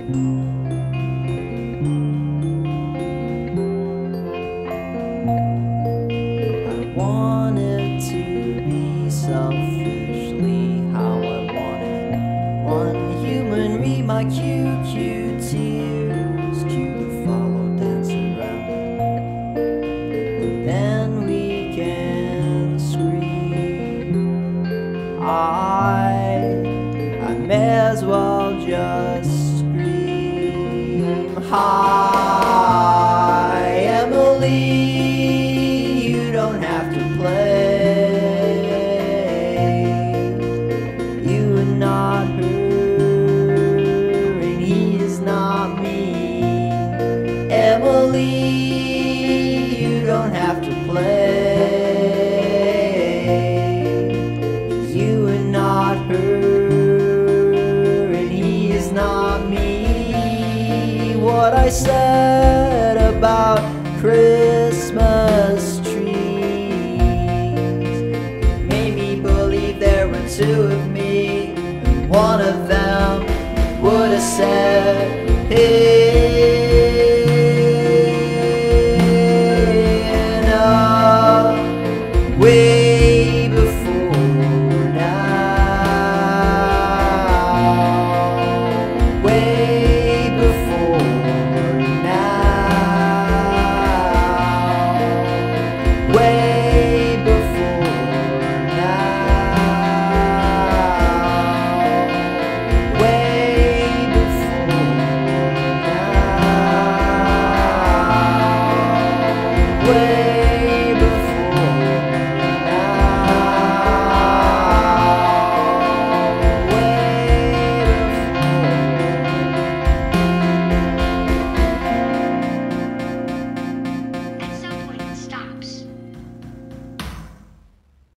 Wanted to be selfishly how I wanted. One human read my cute tears, cue the follow, dance around it, and then we can scream. I may as well just scream. Hi, Emily. You don't have to play. You are not her, and he is not me. Emily, you don't have to play. 'Cause you are not her, and he is not me. What I said about Christmas two of me, one of them would have said, hey.